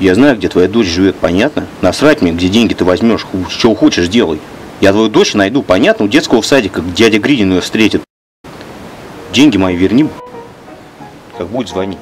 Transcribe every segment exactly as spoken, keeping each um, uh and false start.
Я знаю, где твоя дочь живет, понятно? Насрать мне, где деньги ты возьмешь, что хочешь делай. Я твою дочь найду, понятно, у детского садика, как дядя Гридин ее встретит. Деньги мои верни, как будет, звони.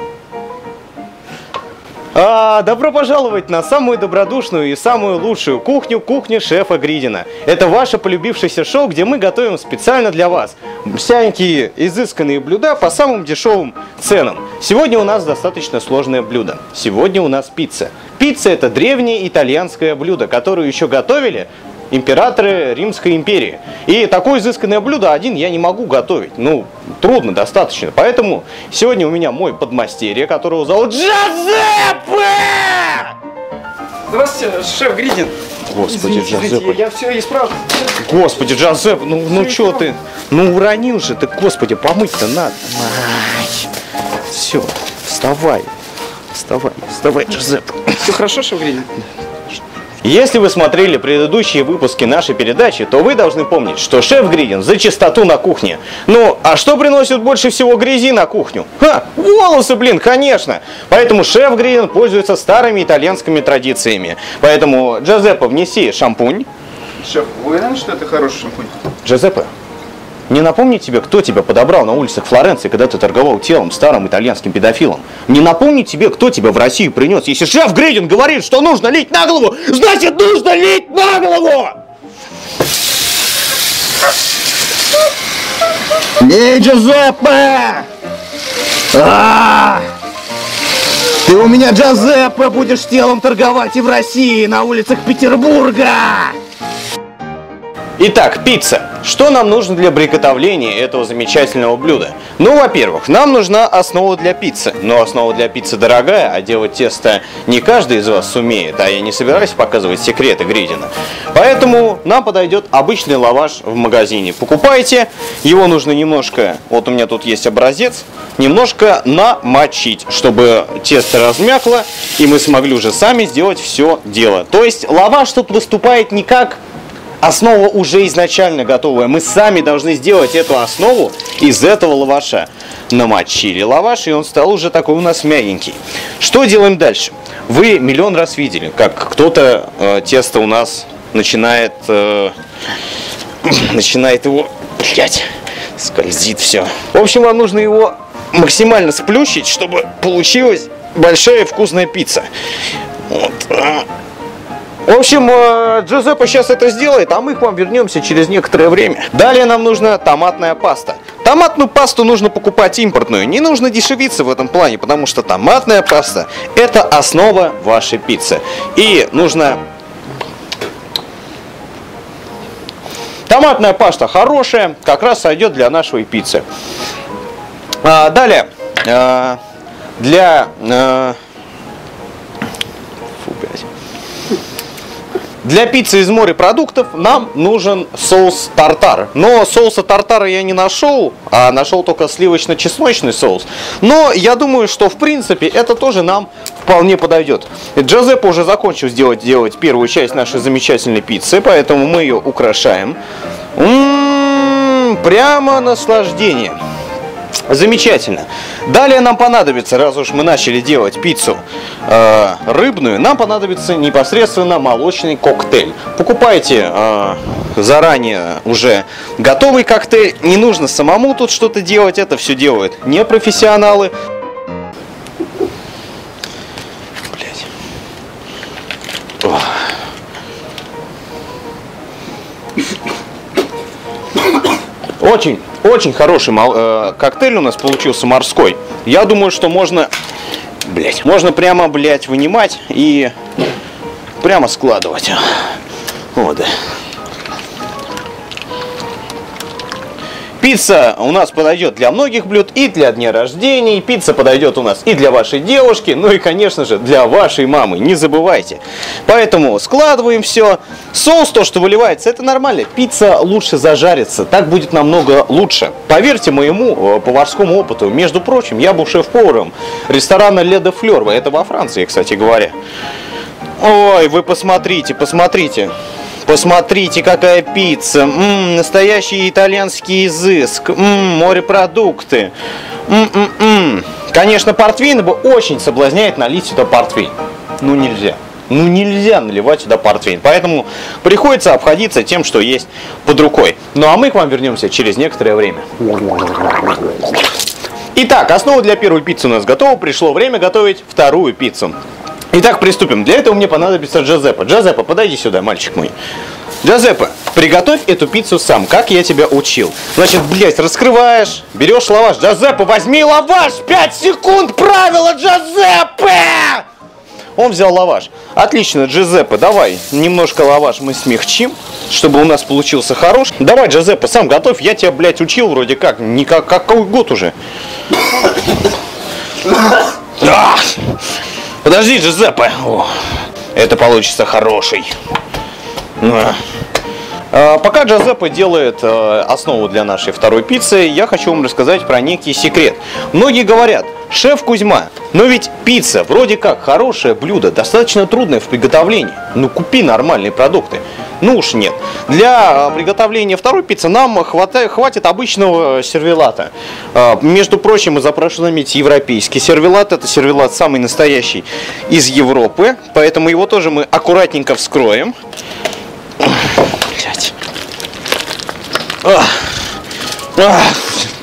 А, добро пожаловать на самую добродушную и самую лучшую кухню, кухню шефа Гридина. Это ваше полюбившееся шоу, где мы готовим специально для вас всякие изысканные блюда по самым дешевым ценам. Сегодня у нас достаточно сложное блюдо. Сегодня у нас пицца. Пицца — это древнее итальянское блюдо, которое еще готовили императоры Римской империи. И такое изысканное блюдо один я не могу готовить. Ну, трудно достаточно. Поэтому сегодня у меня мой подмастерье, которого зовут Джозеппе! Здравствуйте, шеф Гридин. Господи, Джозеппе. Я все исправлю. Господи, Джозеппе, ну, ну что ты? Ну уронил же ты, господи, помыть-то надо. Все, вставай. Вставай, вставай, Джозеппе. Все хорошо, шеф Гридин? Если вы смотрели предыдущие выпуски нашей передачи, то вы должны помнить, что шеф Гридин за чистоту на кухне. Ну, а что приносит больше всего грязи на кухню? Ха, волосы, блин, конечно. Поэтому шеф Гридин пользуется старыми итальянскими традициями. Поэтому, Джозеппе, внеси шампунь. Шеф, вы уверены, что это хороший шампунь? Джозеппе, не напомнить тебе, кто тебя подобрал на улицах Флоренции, когда ты торговал телом старым итальянским педофилом? Не напомнить тебе, кто тебя в Россию принес? Если шеф Гридин говорит, что нужно лить на голову, значит нужно лить на голову! Эй, Джозеппе! А! Ты у меня, Джозеппе, будешь телом торговать и в России, на улицах Петербурга! Итак, пицца. Что нам нужно для приготовления этого замечательного блюда? Ну, во-первых, нам нужна основа для пиццы. Но основа для пиццы дорогая, а делать тесто не каждый из вас сумеет, а я не собираюсь показывать секреты Гридина. Поэтому нам подойдет обычный лаваш в магазине. Покупайте, его нужно немножко, вот у меня тут есть образец, немножко намочить, чтобы тесто размякло, и мы смогли уже сами сделать все дело. То есть лаваш тут выступает не как основа уже изначально готовая. Мы сами должны сделать эту основу из этого лаваша. Намочили лаваш, и он стал уже такой у нас мягенький. Что делаем дальше? Вы миллион раз видели, как кто-то э, тесто у нас начинает, э, начинает его, блядь, скользит все. В общем, вам нужно его максимально сплющить, чтобы получилась большая вкусная пицца. Вот. В общем, Джозеппе сейчас это сделает, а мы к вам вернемся через некоторое время. Далее нам нужна томатная паста. Томатную пасту нужно покупать импортную. Не нужно дешевиться в этом плане, потому что томатная паста – это основа вашей пиццы. И нужно... Томатная паста хорошая, как раз сойдет для нашей пиццы. А, далее, а, для... А, фу, блядь. Для пиццы из морепродуктов нам нужен соус тартар. Но соуса тартара я не нашел, а нашел только сливочно-чесночный соус. Но я думаю, что в принципе это тоже нам вполне подойдет. Джозеппе уже закончил сделать, делать первую часть нашей замечательной пиццы, поэтому мы ее украшаем. М-м-м, прямо наслаждение. Замечательно. Далее нам понадобится, раз уж мы начали делать пиццу э, рыбную, нам понадобится непосредственно молочный коктейль. Покупайте э, заранее уже готовый коктейль. Не нужно самому тут что-то делать, это все делают непрофессионалы. Блять. Очень, очень хороший э, коктейль у нас получился морской. Я думаю, что можно, блять, можно прямо, блять, вынимать и прямо складывать. Вот, да. Пицца у нас подойдет для многих блюд, и для дня рождения. Пицца подойдет у нас и для вашей девушки, ну и, конечно же, для вашей мамы. Не забывайте. Поэтому складываем все. Соус, то, что выливается, это нормально. Пицца лучше зажарится. Так будет намного лучше. Поверьте моему поварскому опыту. Между прочим, я был шеф-поваром ресторана Le de Fleur. Это во Франции, кстати говоря. Ой, вы посмотрите, посмотрите. Посмотрите, какая пицца. М-м, настоящий итальянский изыск. М-м, морепродукты. М-м-м. Конечно, портвейн бы очень соблазняет налить сюда портвейн. ну нельзя. Ну нельзя наливать сюда портвейн. Поэтому приходится обходиться тем, что есть под рукой. Ну а мы к вам вернемся через некоторое время. Итак, основа для первой пиццы у нас готова. Пришло время готовить вторую пиццу. Итак, приступим. Для этого мне понадобится Джузеппе. Джузеппе, подойди сюда, мальчик мой. Джузеппе, приготовь эту пиццу сам, как я тебя учил. Значит, блядь, раскрываешь, берешь лаваш. Джузеппе, возьми лаваш! пять секунд! Правило, Джузеппе! Он взял лаваш. Отлично, Джузеппе, давай немножко лаваш мы смягчим, чтобы у нас получился хороший. Давай, Джузеппе, сам готовь. Я тебя, блядь, учил вроде как. Не как какой год уже. Подожди, Джузеппе. О, это получится хороший. А, пока Джузеппе делает а, основу для нашей второй пиццы, я хочу вам рассказать про некий секрет. Многие говорят: шеф Кузьма, но ведь пицца вроде как хорошее блюдо, достаточно трудное в приготовлении. Ну купи нормальные продукты. Ну уж нет. Для а, приготовления второй пиццы нам хватает, хватит обычного сервелата. А, между прочим, мы запрашиваем заметить европейский сервелат. Это сервелат самый настоящий из Европы. Поэтому его тоже мы аккуратненько вскроем. Блять. Ах. Ах.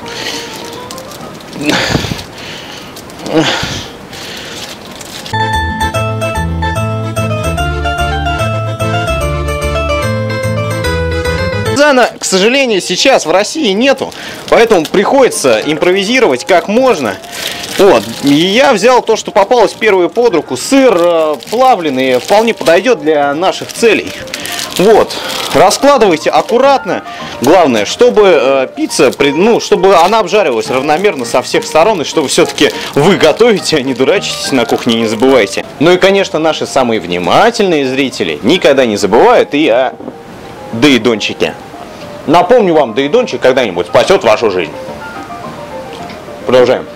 Зана, к сожалению, сейчас в России нету, поэтому приходится импровизировать как можно. Вот. И я взял то, что попалось первое под руку. Сыр э, плавленый вполне подойдет для наших целей. Вот. Раскладывайте аккуратно. Главное, чтобы э, пицца, ну, чтобы она обжаривалась равномерно со всех сторон, и чтобы все-таки вы готовите, а не дурачитесь на кухне, не забывайте. Ну и, конечно, наши самые внимательные зрители никогда не забывают и о доедончике. Напомню вам, доедончик когда-нибудь спасет вашу жизнь. Продолжаем.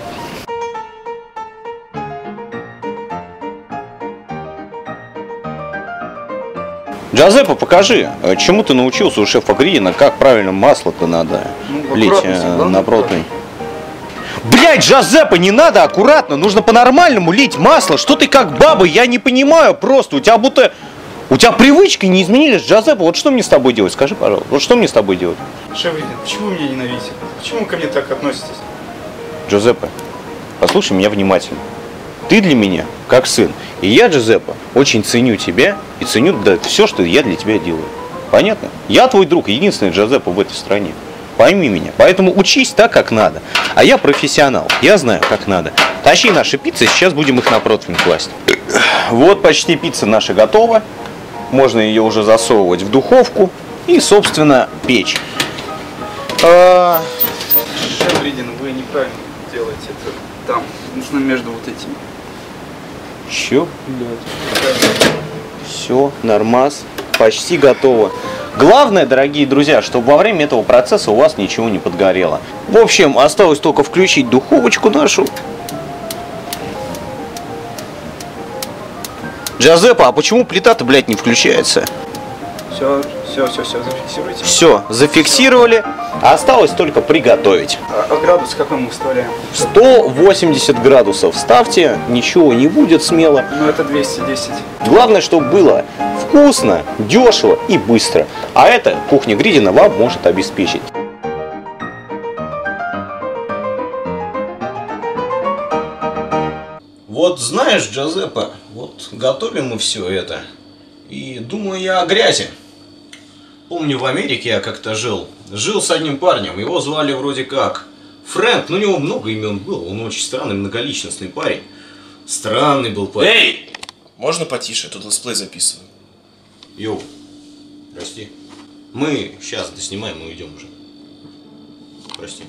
Джузеппе, покажи, чему ты научился у шефа Гридина, как правильно масло-то надо ну, лить э, на противень. Блять, Джузеппе, не надо аккуратно, нужно по-нормальному лить масло. Что ты как баба, я не понимаю просто. У тебя будто... У тебя привычки не изменились, Джузеппе. Вот что мне с тобой делать, скажи, пожалуйста. Вот что мне с тобой делать? Шеф Гридин, почему вы меня ненавидите? Почему вы ко мне так относитесь? Джузеппе, послушай меня внимательно. Ты для меня как сын. И я, Джузеппе, очень ценю тебя и ценю да, все, что я для тебя делаю. Понятно? Я твой друг, единственный Джузеппе в этой стране. Пойми меня. Поэтому учись так, как надо. А я профессионал. Я знаю, как надо. Тащи наши пиццы, сейчас будем их на противень класть. Вот почти пицца наша готова. Можно ее уже засовывать в духовку и, собственно, печь. А... Шеф Гридин, вы неправильно делаете это там. Нужно между вот этими. Че, блядь? Все, нормас, почти готово. Главное, дорогие друзья, чтобы во время этого процесса у вас ничего не подгорело. В общем, осталось только включить духовочку нашу. Джузеппе, а почему плита-то, блядь, не включается? Все, все, все, все, зафиксируйте. Все, зафиксировали. Осталось только приготовить. А, а градус какой мы выставляем? сто восемьдесят градусов ставьте, ничего не будет смело. Ну это двести десять. Главное, чтобы было вкусно, дешево и быстро. А это кухня Гридина вам может обеспечить. Вот знаешь, Джузеппе, вот готовим мы все это. И думаю я о грязи. Помню, в Америке я как-то жил. Жил с одним парнем, его звали вроде как Фрэнк, но у него много имен было. Он очень странный, многоличностный парень. Странный был парень. Эй! Можно потише, тут летсплей записываю. Йоу, прости. Мы сейчас доснимаем и уйдем уже. Прости.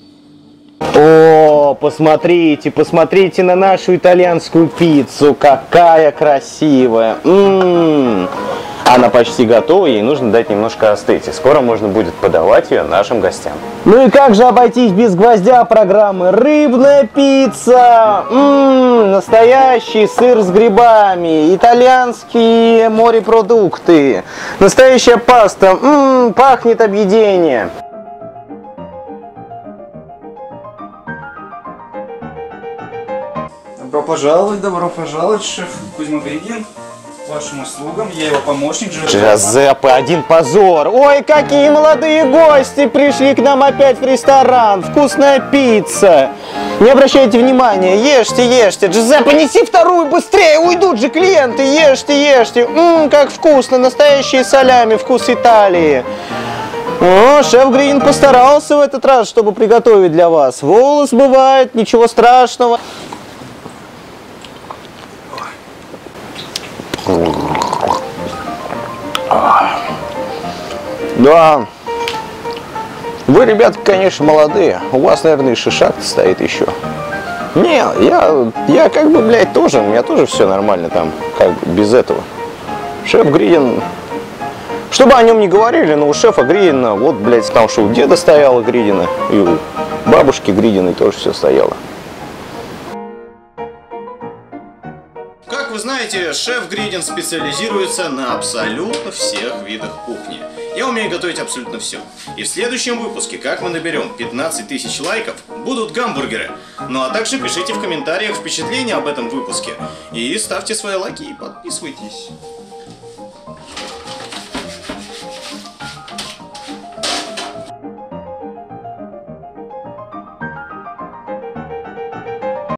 О, посмотрите, посмотрите на нашу итальянскую пиццу. Какая красивая. М-м-м. Она почти готова, ей нужно дать немножко остыть. И скоро можно будет подавать ее нашим гостям. Ну и как же обойтись без гвоздя программы? Рыбная пицца! М-м, настоящий сыр с грибами, итальянские морепродукты, настоящая паста. М-м, пахнет объедение. пожаловать, добро пожаловать, шеф Кузьма Гридин. Вашим услугам, я его помощник. Джузеппе, один позор. Ой, какие молодые гости пришли к нам опять в ресторан. Вкусная пицца. Не обращайте внимания, ешьте, ешьте. Джузеппе, неси вторую быстрее, уйдут же клиенты. Ешьте, ешьте. Ммм, как вкусно, настоящие солями, вкус Италии. О, шеф Гридин постарался в этот раз, чтобы приготовить для вас. Волос бывает, ничего страшного. Да, вы, ребята, конечно, молодые. У вас, наверное, и шишак-то стоит еще. Не, я, я как бы, блядь, тоже, у меня тоже все нормально там, как бы без этого. Шеф Гридин, чтобы о нем не говорили, но у шефа Гридина, вот, блядь, потому что у деда стояла Гридина, и у бабушки Гридиной тоже все стояло. Как вы знаете, шеф Гридин специализируется на абсолютно всех видах кухни. Я умею готовить абсолютно все. И в следующем выпуске, как мы наберем пятнадцать тысяч лайков, будут гамбургеры. Ну а также пишите в комментариях впечатления об этом выпуске. И ставьте свои лайки и подписывайтесь.